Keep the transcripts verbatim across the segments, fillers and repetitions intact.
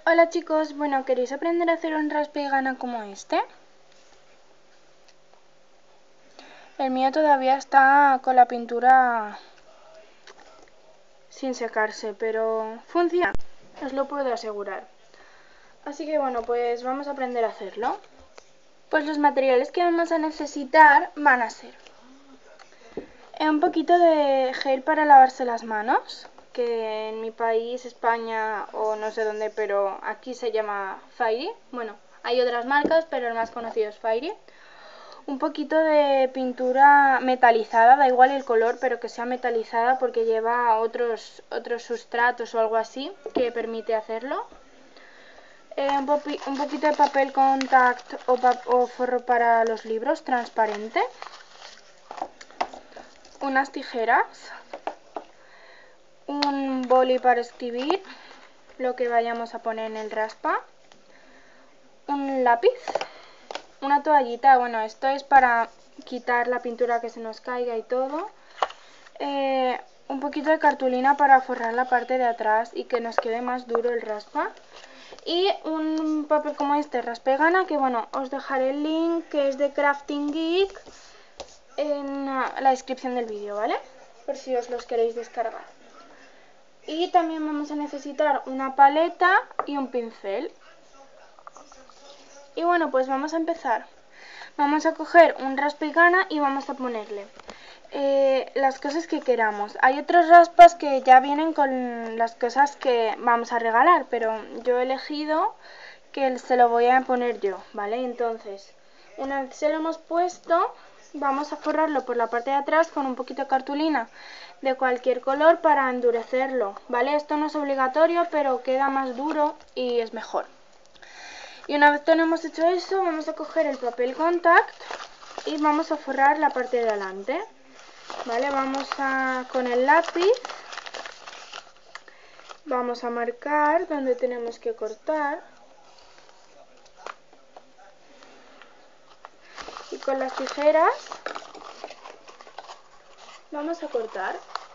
Hola chicos, bueno, ¿queréis aprender a hacer un raspa y gana como este? El mío todavía está con la pintura sin secarse, pero funciona, os lo puedo asegurar. Así que bueno, pues vamos a aprender a hacerlo. Pues los materiales que vamos a necesitar van a ser un poquito de gel para lavarse las manos, que en mi país, España o no sé dónde, pero aquí se llama Fairy. Bueno, hay otras marcas, pero el más conocido es Fairy. Un poquito de pintura metalizada, da igual el color, pero que sea metalizada porque lleva otros, otros sustratos o algo así que permite hacerlo. Eh, un, un poquito de papel contact o, pa o forro para los libros, transparente. Unas tijeras. Un boli para escribir lo que vayamos a poner en el raspa. Un lápiz. Una toallita, bueno, esto es para quitar la pintura que se nos caiga y todo. Eh, un poquito de cartulina para forrar la parte de atrás y que nos quede más duro el raspa. Y un papel como este, raspa y gana, que bueno, os dejaré el link, que es de Crafting Geek, en la descripción del vídeo, ¿vale? Por si os los queréis descargar. Y también vamos a necesitar una paleta y un pincel. Y bueno, pues vamos a empezar. Vamos a coger un raspa y gana y vamos a ponerle eh, las cosas que queramos. Hay otros raspas que ya vienen con las cosas que vamos a regalar, pero yo he elegido que se lo voy a poner yo, ¿vale? Entonces, una vez se lo hemos puesto, vamos a forrarlo por la parte de atrás con un poquito de cartulina de cualquier color para endurecerlo, ¿vale? Esto no es obligatorio, pero queda más duro y es mejor. Y una vez tenemos hecho eso, vamos a coger el papel contact y vamos a forrar la parte de delante. Vale, vamos a con el lápiz, vamos a marcar donde tenemos que cortar. Y con las tijeras vamos a cortar.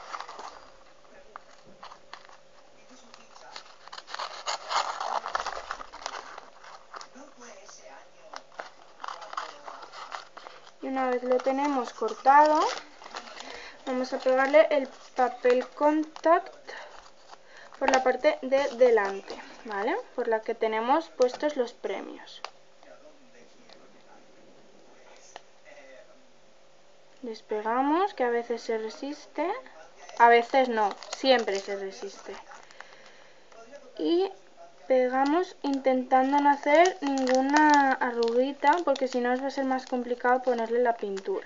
Y una vez lo tenemos cortado, vamos a pegarle el papel contact por la parte de delante, ¿vale? Por la que tenemos puestos los premios. Despegamos, que a veces se resiste, a veces no, siempre se resiste. Y pegamos intentando no hacer ninguna arruguita, porque si no os va a ser más complicado ponerle la pintura.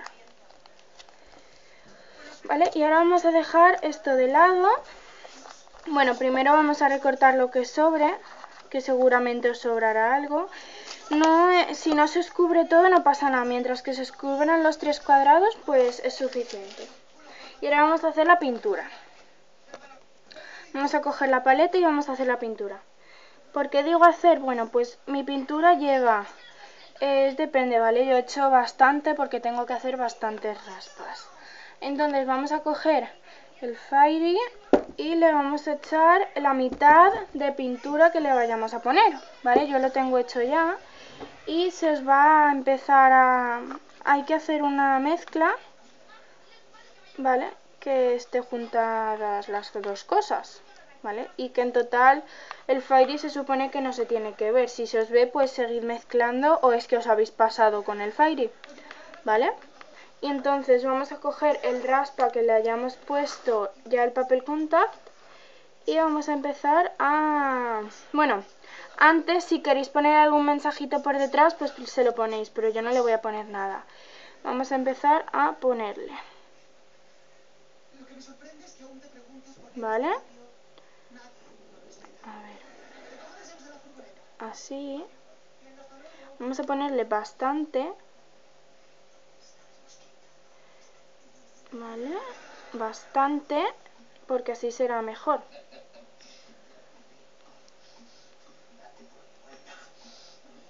Vale, y ahora vamos a dejar esto de lado. Bueno, primero vamos a recortar lo que sobre, que seguramente os sobrará algo. No, eh, si no se os cubre todo no pasa nada, mientras que se os cubran los tres cuadrados pues es suficiente. Y ahora vamos a hacer la pintura. Vamos a coger la paleta y vamos a hacer la pintura. ¿Por qué digo hacer? Bueno, pues mi pintura lleva, eh, depende, ¿vale? Yo he hecho bastante porque tengo que hacer bastantes raspas. Entonces vamos a coger el Fairy y le vamos a echar la mitad de pintura que le vayamos a poner, ¿vale? Yo lo tengo hecho ya y se os va a empezar a... Hay que hacer una mezcla, ¿vale? Que esté juntadas las dos cosas, ¿vale? Y que en total el Fairy se supone que no se tiene que ver. Si se os ve, pues seguid mezclando o es que os habéis pasado con el Fairy, ¿vale? Y entonces vamos a coger el raspa que le hayamos puesto ya el papel contact y vamos a empezar a... Bueno, antes si queréis poner algún mensajito por detrás, pues se lo ponéis, pero yo no le voy a poner nada. Vamos a empezar a ponerle. ¿Vale? A ver. Así. Vamos a ponerle bastante. ¿Vale? Bastante, porque así será mejor.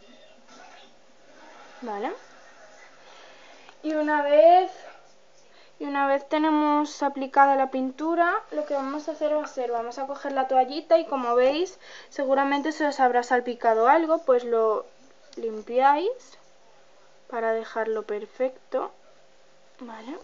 ¿Vale? Y una vez Y una vez tenemos aplicada la pintura, lo que vamos a hacer va a ser, vamos a coger la toallita y como veis, seguramente se os habrá salpicado algo, pues lo limpiáis para dejarlo perfecto, ¿vale?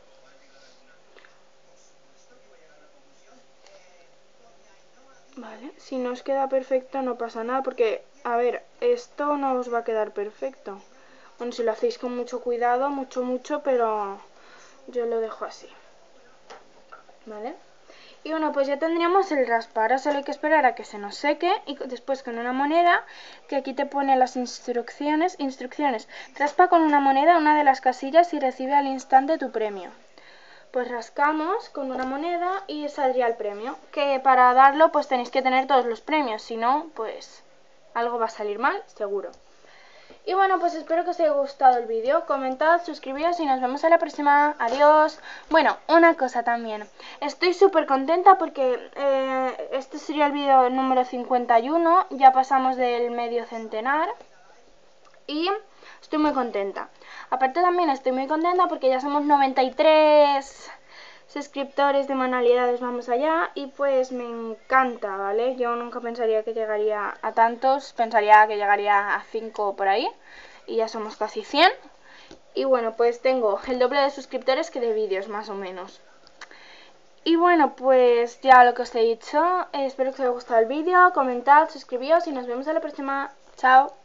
Vale, si no os queda perfecto no pasa nada, porque, a ver, esto no os va a quedar perfecto. Bueno, si lo hacéis con mucho cuidado, mucho, mucho, pero yo lo dejo así. ¿Vale? Y bueno, pues ya tendríamos el raspar. Ahora solo hay que esperar a que se nos seque y después con una moneda, que aquí te pone las instrucciones, instrucciones. Raspa con una moneda una de las casillas y recibe al instante tu premio. Pues rascamos con una moneda y saldría el premio. Que para darlo pues tenéis que tener todos los premios, si no, pues algo va a salir mal, seguro. Y bueno, pues espero que os haya gustado el vídeo, comentad, suscribíos y nos vemos en la próxima. Adiós. Bueno, una cosa también, estoy súper contenta porque eh, este sería el vídeo número cincuenta y uno, ya pasamos del medio centenar y estoy muy contenta. Aparte también estoy muy contenta porque ya somos noventa y tres suscriptores de manualidades, vamos allá, y pues me encanta, ¿vale? Yo nunca pensaría que llegaría a tantos, pensaría que llegaría a cinco por ahí, y ya somos casi cien. Y bueno, pues tengo el doble de suscriptores que de vídeos, más o menos. Y bueno, pues ya lo que os he dicho, espero que os haya gustado el vídeo, comentad, suscribíos y nos vemos en la próxima. Chao.